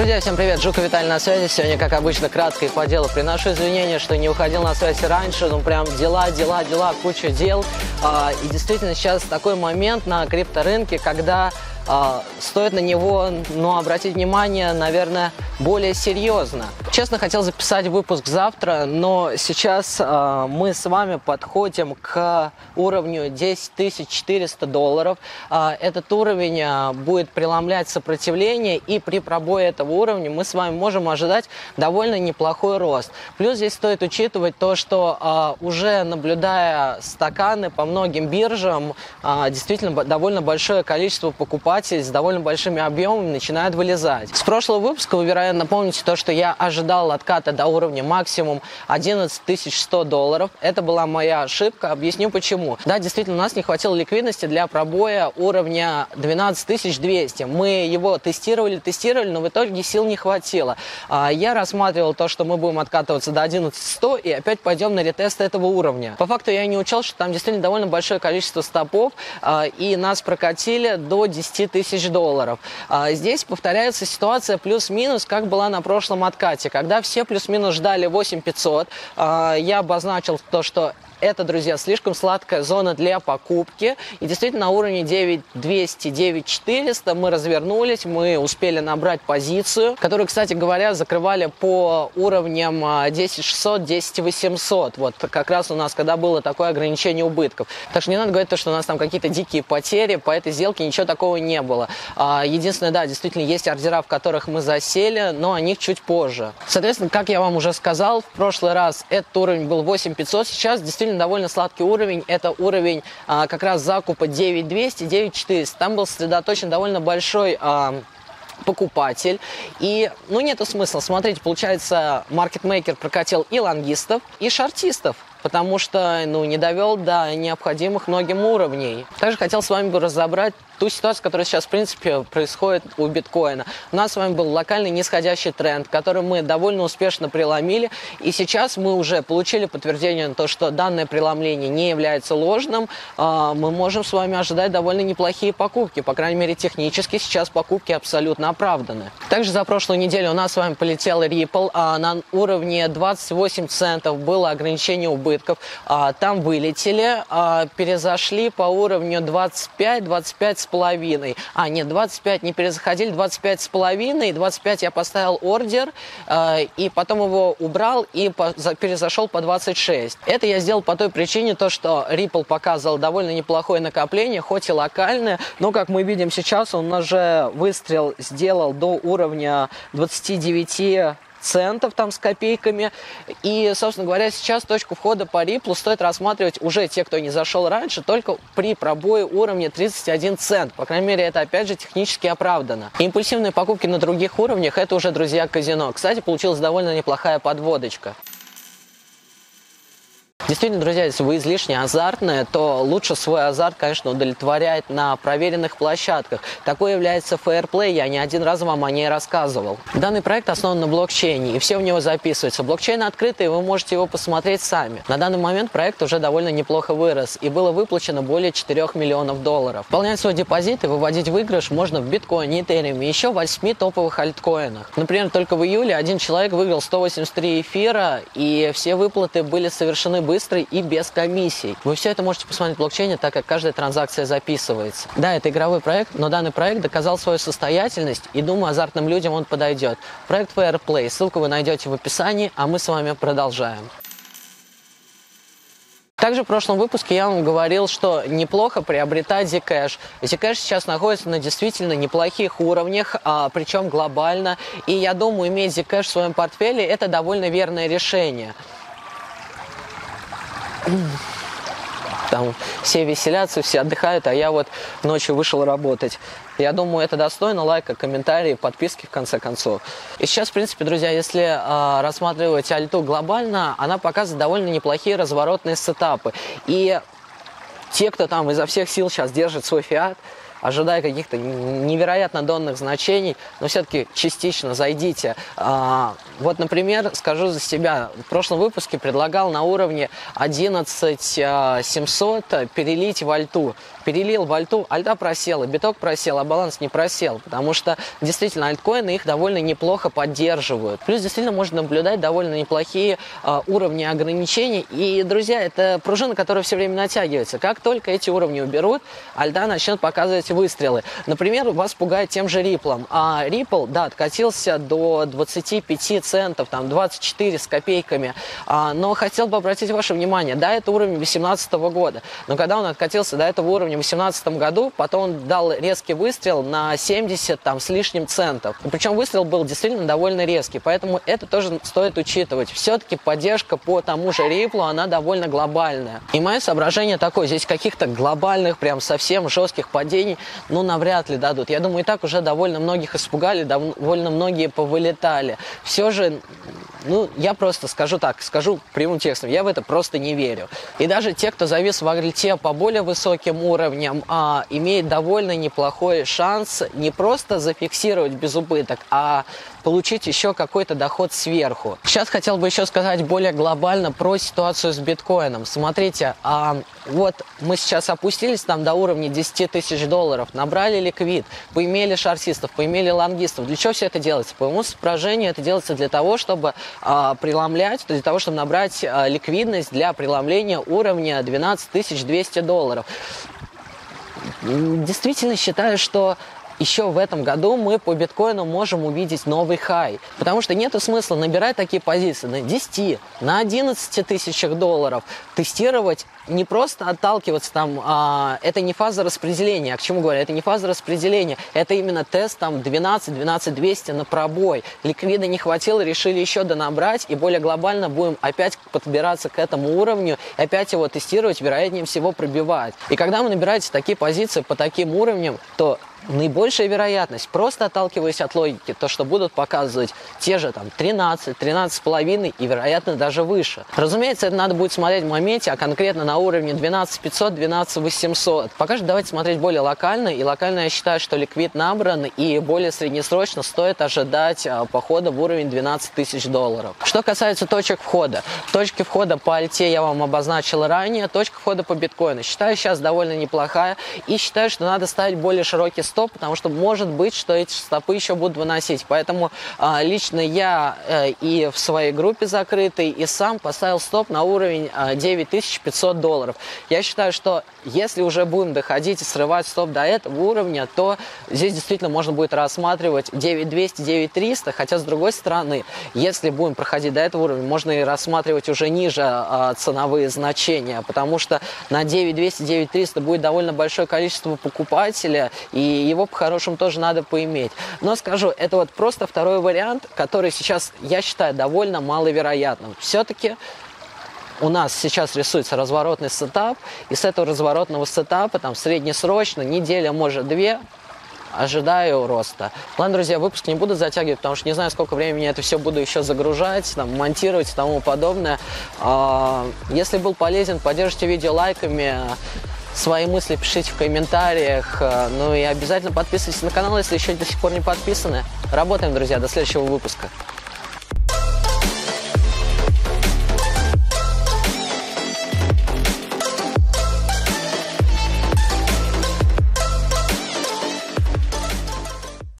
Друзья, всем привет, Жуков Виталий на связи. Сегодня, как обычно, кратко и по делу. Приношу извинения, что не уходил на связь раньше. Ну, прям дела, куча дел. И действительно, сейчас такой момент на крипторынке, когда стоит на него, обратить внимание, наверное, более серьезно. Честно, хотел записать выпуск завтра, но сейчас мы с вами подходим к уровню 10 400 долларов. Этот уровень будет преломлять сопротивление, и при пробое этого уровня мы с вами можем ожидать довольно неплохой рост. Плюс здесь стоит учитывать то, что уже наблюдая стаканы по многим биржам, действительно довольно большое количество покупателей с довольно большими объемами начинают вылезать. С прошлого выпуска вы, вероятно, помните то, что я ожидал отката до уровня максимум 11 100 долларов. Это была моя ошибка. Объясню почему. Да, действительно, у нас не хватило ликвидности для пробоя уровня 12 200. Мы его тестировали, но в итоге сил не хватило. Я рассматривал то, что мы будем откатываться до 11 100 и опять пойдем на ретест этого уровня. По факту я не учел, что там действительно довольно большое количество стопов, и нас прокатили до 10 тысяч долларов. Здесь повторяется ситуация плюс-минус, как была на прошлом откате, когда все плюс-минус ждали 8500. Я обозначил то, что это, друзья, слишком сладкая зона для покупки. И действительно, на уровне 9200, 9400 мы развернулись, мы успели набрать позицию, которую, кстати говоря, закрывали по уровням 10600, 10800. Вот как раз у нас, когда было такое ограничение убытков. Так что не надо говорить, что у нас там какие-то дикие потери, по этой сделке ничего такого не было. Единственное, да, действительно, есть ордера, в которых мы засели, но о них чуть позже. Соответственно, как я вам уже сказал, в прошлый раз этот уровень был 8500, сейчас действительно довольно сладкий уровень. Это уровень как раз закупа 9200, 9400. Там был сосредоточен довольно большой покупатель. И, нету смысла. Смотрите, получается, маркетмейкер прокатил и лонгистов, и шортистов, потому что, не довел до необходимых многим уровней. Также хотел с вами разобрать ту ситуацию, которая сейчас, в принципе, происходит у биткоина. У нас с вами был локальный нисходящий тренд, который мы довольно успешно преломили, и сейчас мы уже получили подтверждение на то, что данное преломление не является ложным. Мы можем с вами ожидать довольно неплохие покупки, по крайней мере, технически сейчас покупки абсолютно оправданы. Также за прошлую неделю у нас с вами полетел Ripple, на уровне 28 центов было ограничение убытков, там вылетели, перезашли по уровню 25 с половиной. Нет, 25 не перезаходили, 25 с половиной, 25 я поставил ордер, и потом его убрал и перезашел по 26. Это я сделал по той причине, что Ripple показывал довольно неплохое накопление, хоть и локальное, но, как мы видим сейчас, он уже выстрел сделал до уровня 29 центов там с копейками. И, собственно говоря, сейчас точку входа по Ripple стоит рассматривать уже те, кто не зашел раньше, только при пробое уровня 31 цент. По крайней мере, это опять же технически оправдано. И импульсивные покупки на других уровнях — это уже, друзья, казино. Кстати, получилась довольно неплохая подводочка. Действительно, друзья, если вы излишне азартные, то лучше свой азарт, конечно, удовлетворять на проверенных площадках. Такое является Fairplay, я не один раз вам о ней рассказывал. Данный проект основан на блокчейне, и все в него записывается. Блокчейн открытый, и вы можете его посмотреть сами. На данный момент проект уже довольно неплохо вырос, и было выплачено более 4 миллионов долларов. Пополнять свой депозит и выводить выигрыш можно в биткоине, этериуме и еще в 8 топовых альткоинах. Например, только в июле один человек выиграл 183 эфира, и все выплаты были совершены быстро и без комиссий. Вы все это можете посмотреть в блокчейне, так как каждая транзакция записывается. Да, это игровой проект, но данный проект доказал свою состоятельность, и думаю, азартным людям он подойдет. Проект Fairplay, ссылку вы найдете в описании, а мы с вами продолжаем. Также в прошлом выпуске я вам говорил, что неплохо приобретать Zcash. Zcash сейчас находится на действительно неплохих уровнях, причем глобально. И я думаю, иметь Zcash в своем портфеле — это довольно верное решение. Там все веселятся, все отдыхают, а я вот ночью вышел работать. Я думаю, это достойно лайка, комментарии, подписки в конце концов. И сейчас, в принципе, друзья, если рассматривать альту глобально, она показывает довольно неплохие разворотные сетапы. И те, кто там изо всех сил сейчас держит свой фиат, ожидая каких-то невероятно донных значений, но все-таки частично зайдите. Вот, например, скажу за себя, в прошлом выпуске предлагал на уровне 11700 перелить в альту. Перелил в альту, альта просела, биток просел, а баланс не просел, потому что действительно альткоины их довольно неплохо поддерживают. Плюс действительно можно наблюдать довольно неплохие уровни ограничений. И, друзья, это пружина, которая все время натягивается. Как только эти уровни уберут, альта начнет показывать выстрелы. Например, вас пугает тем же Ripple. А Ripple, да, откатился до 25 центов, там 24 с копейками. Но хотел бы обратить ваше внимание, да, это уровень 2018 года. Но когда он откатился до этого уровня в 2018 году, потом он дал резкий выстрел на 70 там, с лишним центов. Причем выстрел был действительно довольно резкий, поэтому это тоже стоит учитывать. Все-таки поддержка по тому же Ripple, она довольно глобальная. И мое соображение такое, здесь каких-то глобальных, прям совсем жестких падений, ну, навряд ли дадут. Я думаю, и так уже довольно многих испугали, довольно многие повылетали. Все же, ну, я просто скажу так, скажу прямым текстом, я в это просто не верю. И даже те, кто завис в альте по более высоким уровням, имеет довольно неплохой шанс не просто зафиксировать без убыток, а получить еще какой-то доход сверху. Сейчас хотел бы еще сказать более глобально про ситуацию с биткоином. Смотрите, вот мы сейчас опустились там до уровня 10 тысяч долларов, набрали ликвид, поимели шортистов, поимели лонгистов. Для чего все это делается? По моему соображению, это делается для того, чтобы преломлять, для того, чтобы набрать ликвидность для преломления уровня 12 200 долларов. Действительно считаю, что еще в этом году мы по биткоину можем увидеть новый хай. Потому что нет смысла набирать такие позиции на 10, на 11 тысячах долларов, тестировать, не просто отталкиваться там, это не фаза распределения. А к чему говорю? Это не фаза распределения, это именно тест там 12 200 на пробой. Ликвида не хватило, решили еще донабрать, и более глобально будем опять подбираться к этому уровню, и опять его тестировать, вероятнее всего пробивать. И когда вы набираете такие позиции по таким уровням, то наибольшая вероятность, просто отталкиваясь от логики, то, что будут показывать те же там 13, 13,5 и, вероятно, даже выше. Разумеется, это надо будет смотреть в моменте, а конкретно на уровне 12500, 12800. Пока что давайте смотреть более локально, и локально я считаю, что ликвид набран, и более среднесрочно стоит ожидать похода в уровень 12 тысяч долларов. Что касается точек входа. Точки входа по альте я вам обозначил ранее, точка входа по биткоину. Считаю сейчас довольно неплохая, и считаю, что надо ставить более широкий стоп, потому что может быть, что эти стопы еще будут выносить. Поэтому лично я и в своей группе закрытой, и сам поставил стоп на уровень 9500 долларов. Я считаю, что если уже будем доходить и срывать стоп до этого уровня, то здесь действительно можно будет рассматривать 9200, 9300, хотя с другой стороны, если будем проходить до этого уровня, можно и рассматривать уже ниже ценовые значения, потому что на 9200, 9300 будет довольно большое количество покупателей, и его по-хорошему тоже надо поиметь. Но скажу, это вот просто второй вариант, который сейчас, я считаю, довольно маловероятным. Все-таки у нас сейчас рисуется разворотный сетап, и с этого разворотного сетапа, там, среднесрочно, неделя, может, 2, ожидаю роста. Ладно, друзья, выпуск не буду затягивать, потому что не знаю, сколько времени я это все буду еще загружать, там, монтировать и тому подобное. Если был полезен, поддержите видео лайками, свои мысли пишите в комментариях, ну и обязательно подписывайтесь на канал, если еще до сих пор не подписаны. Работаем, друзья, до следующего выпуска.